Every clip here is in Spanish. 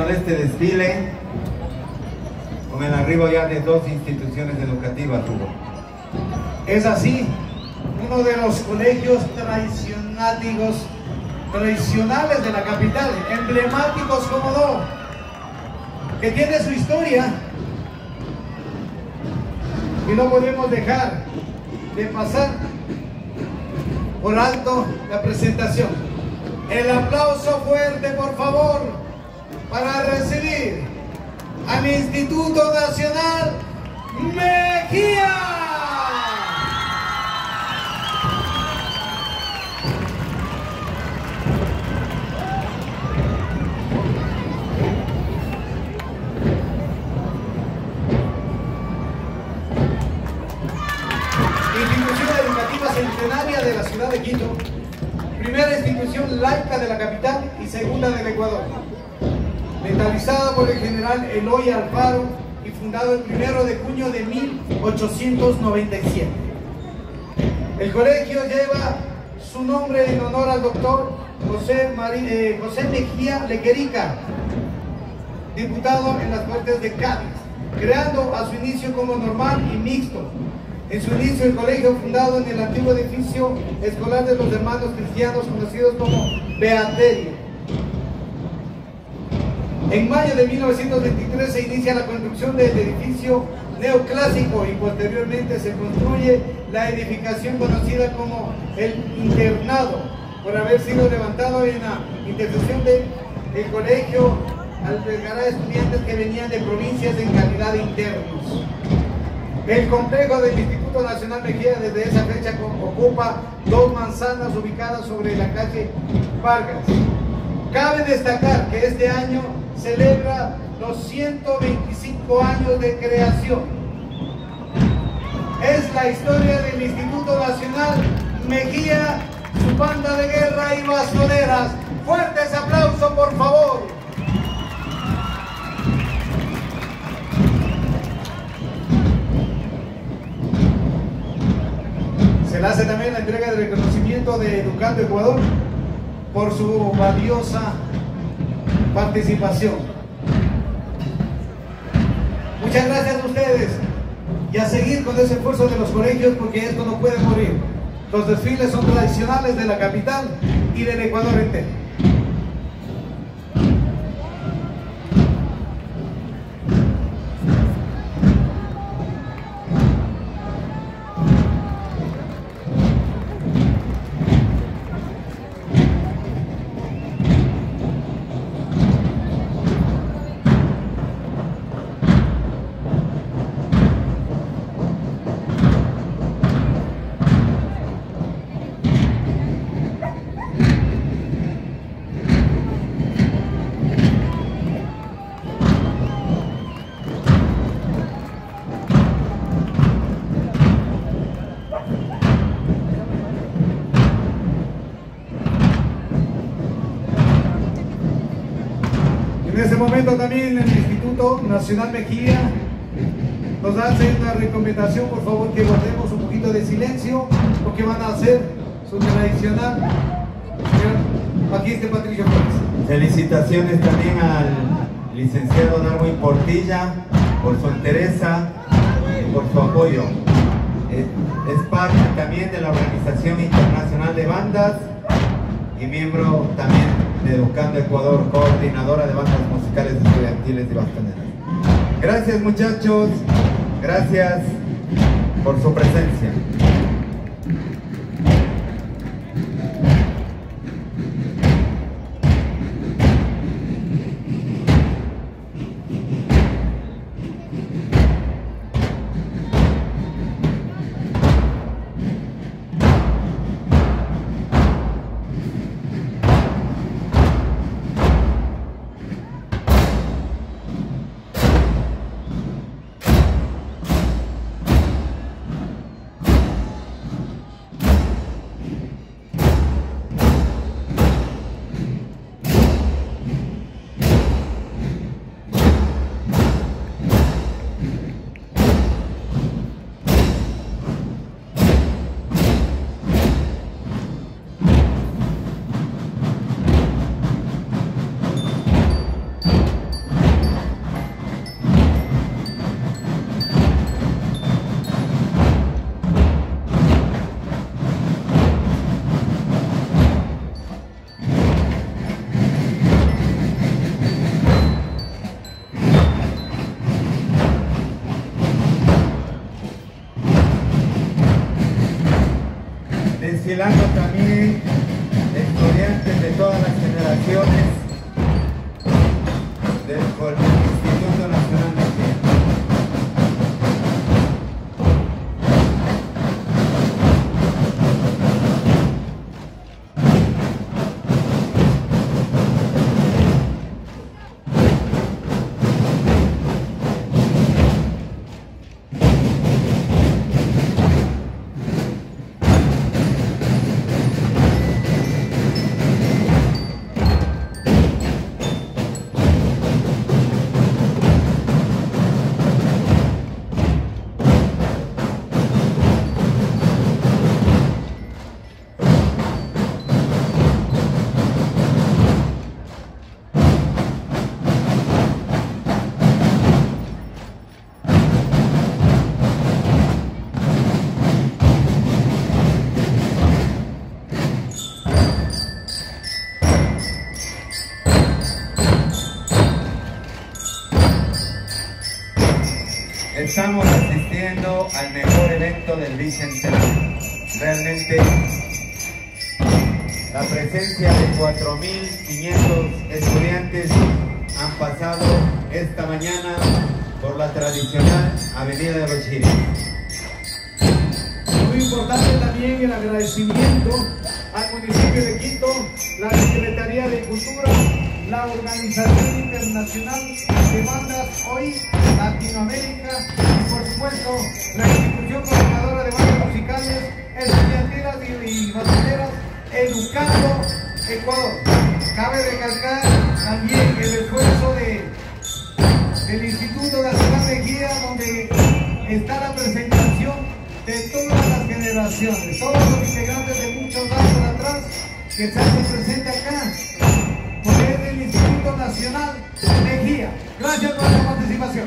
término de este desfile, con el arribo ya de 2 instituciones educativas, Hugo. Es así, uno de los colegios tradicionales de la capital, emblemáticos como no, que tiene su historia, y no podemos dejar de pasar por alto la presentación. El aplauso fuerte, por favor, para recibir al Instituto Nacional Mejía. Institución educativa centenaria de la ciudad de Quito, primera institución laica de la capital y segunda del Ecuador, legalizada por el general Eloy Alfaro y fundado el 1 de junio de 1897. El colegio lleva su nombre en honor al doctor José Mejía Lequerica, diputado en las Cortes de Cádiz, creando a su inicio como normal y mixto. En su inicio, el colegio fundado en el antiguo edificio escolar de los hermanos cristianos conocidos como Beaterio. En mayo de 1923 se inicia la construcción del edificio neoclásico y posteriormente se construye la edificación conocida como el internado, por haber sido levantado en la intersección del colegio. Albergará estudiantes que venían de provincias en calidad de internos. El complejo del Instituto Nacional Mejía desde esa fecha ocupa 2 manzanas ubicadas sobre la calle Vargas. Cabe destacar que este año celebra los 125 años de creación. Es la historia del Instituto Nacional Mejía, su banda de guerra y bastoneras. Fuertes aplausos, por favor. Se le hace también la entrega de reconocimiento de Educando Ecuador por su valiosa participación. Muchas gracias a ustedes y a seguir con ese esfuerzo de los colegios, porque esto no puede morir. Los desfiles son tradicionales de la capital y del Ecuador entero. En este momento también el Instituto Nacional Mejía nos hace una recomendación, por favor, que guardemos un poquito de silencio, porque van a hacer su tradicional. Señor Magíster Patricio Flores. Felicitaciones también al licenciado Darwin Portilla por su entereza y por su apoyo. Es parte también de la Organización Internacional de Bandas y miembro también de Educando Ecuador, coordinadora de bandas musicales estudiantiles y bastoneras. Gracias, muchachos, gracias por su presencia. desfilando también estudiantes de todas las generaciones del Instituto Nacional de Cine. Estamos asistiendo al mejor evento del Bicentenario. Realmente la presencia de 4.500 estudiantes han pasado esta mañana por la tradicional Avenida de los Chiles. Muy importante también el agradecimiento al municipio de Quito, la Secretaría de Cultura, la Organización Internacional de Bandas Hoy Latinoamérica y por supuesto la institución coordinadora de bandas musicales, estudiantinas y basureras Educando Ecuador. Cabe recalcar también el esfuerzo del Instituto Nacional de Guía, donde está la presentación de todas las generaciones, todos los integrantes de muchos años atrás que se hacen presente acá, porque es del Instituto Nacional de Guía. Gracias por la participación.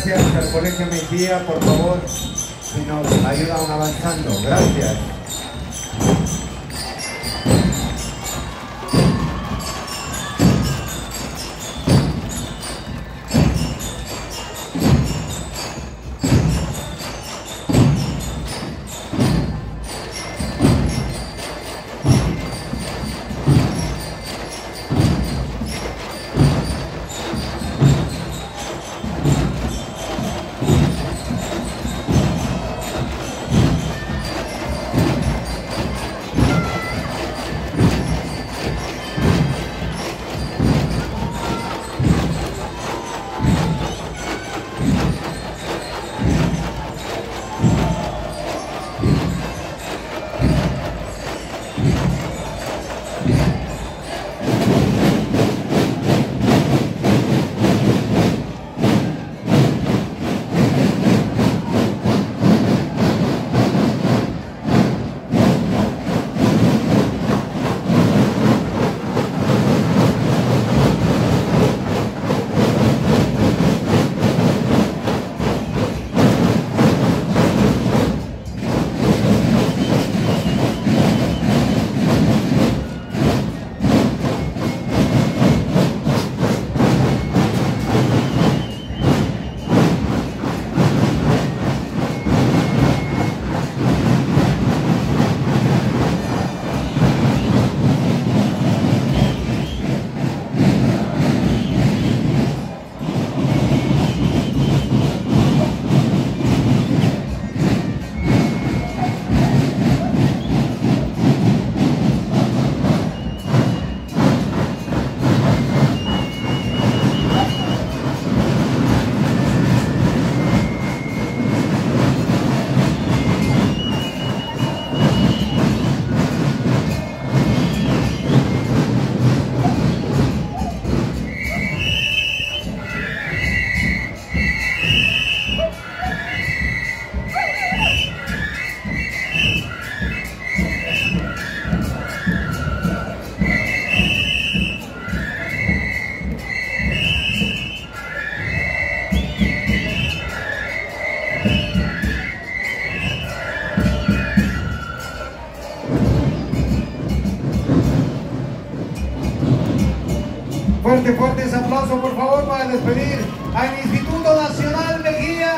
Gracias al Colegio Mejía, por favor, si nos ayudan avanzando. Gracias. Fuertes aplausos, por favor, para despedir al Instituto Nacional Mejía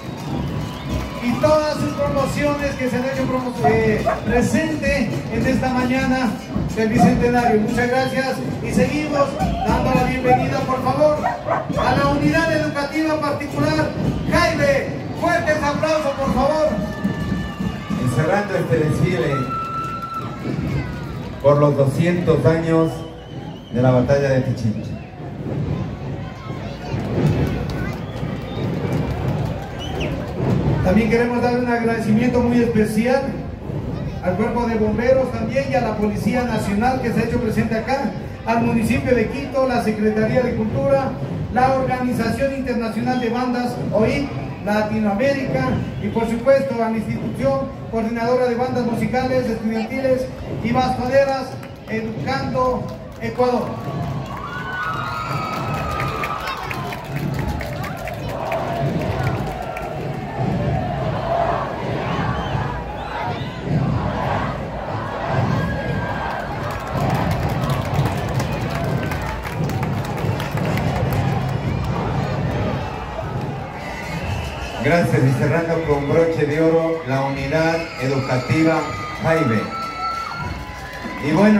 y todas sus promociones que se han hecho presente en esta mañana del Bicentenario. Muchas gracias y seguimos dando la bienvenida, por favor, a la unidad educativa particular Jaime. Fuertes aplausos, por favor. Y cerrando este desfile por los 200 años de la batalla de Pichincha. También queremos dar un agradecimiento muy especial al Cuerpo de Bomberos también y a la Policía Nacional que se ha hecho presente acá, al municipio de Quito, la Secretaría de Cultura, la Organización Internacional de Bandas, OIC, Latinoamérica y por supuesto a la institución coordinadora de bandas musicales, estudiantiles y bastoneras, Educando Ecuador. Gracias, y cerrando con broche de oro la unidad educativa Jaime. Y bueno,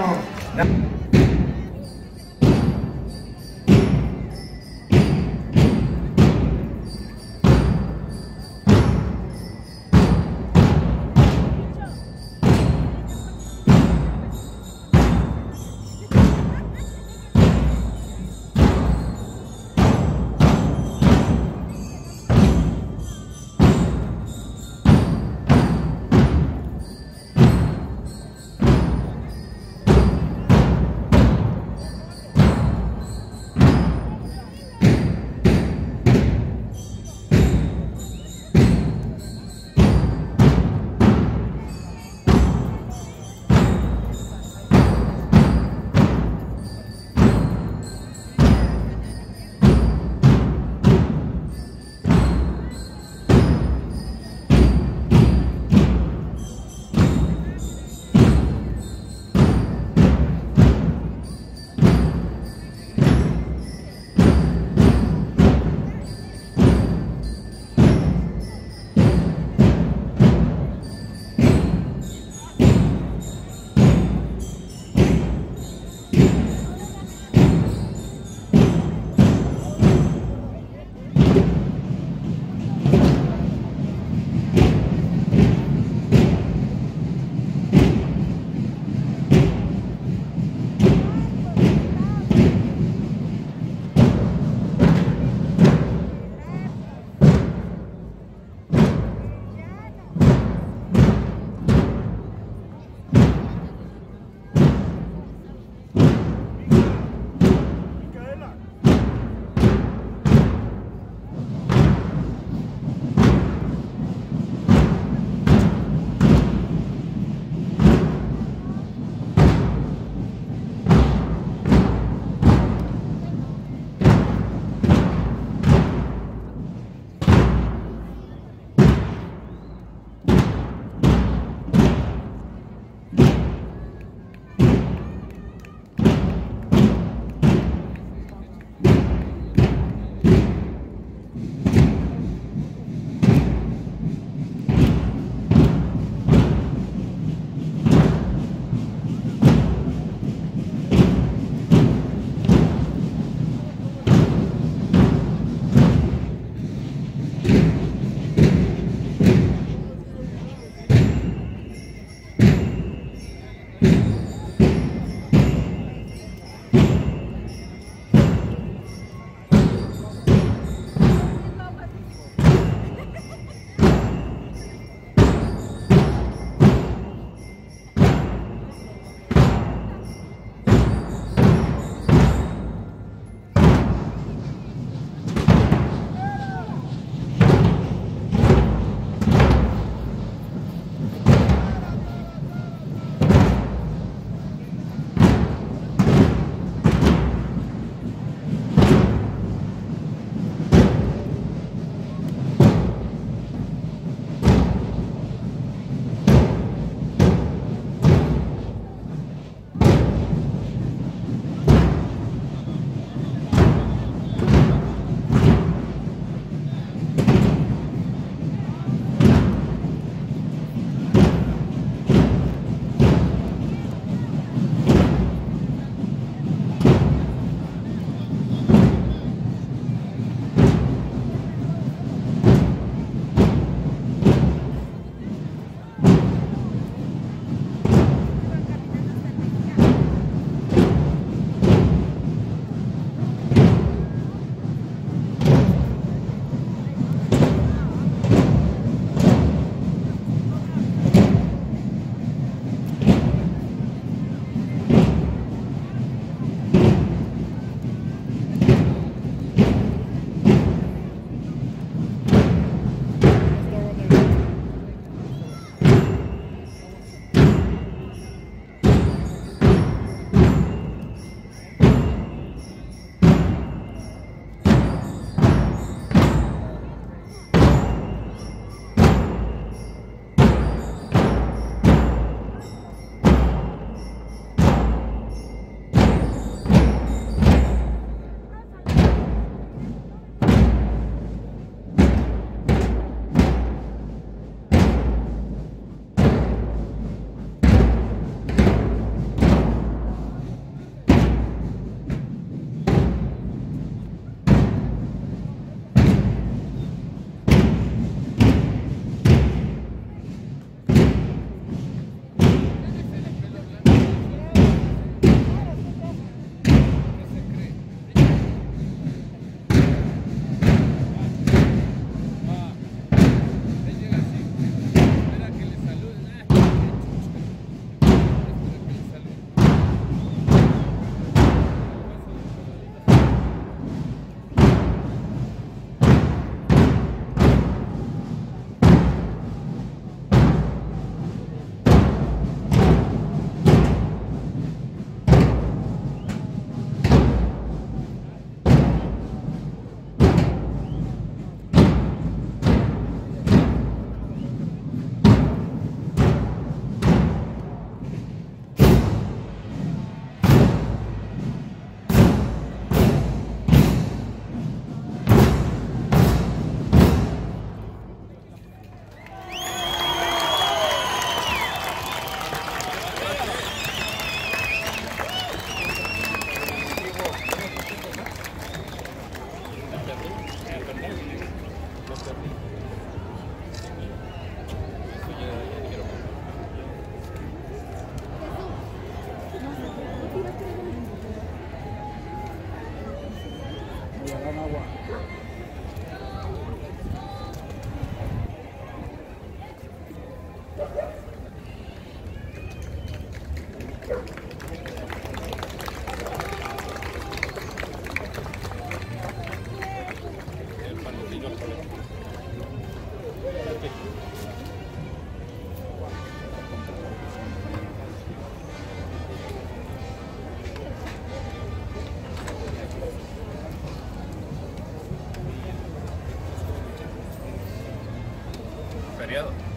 Feriado.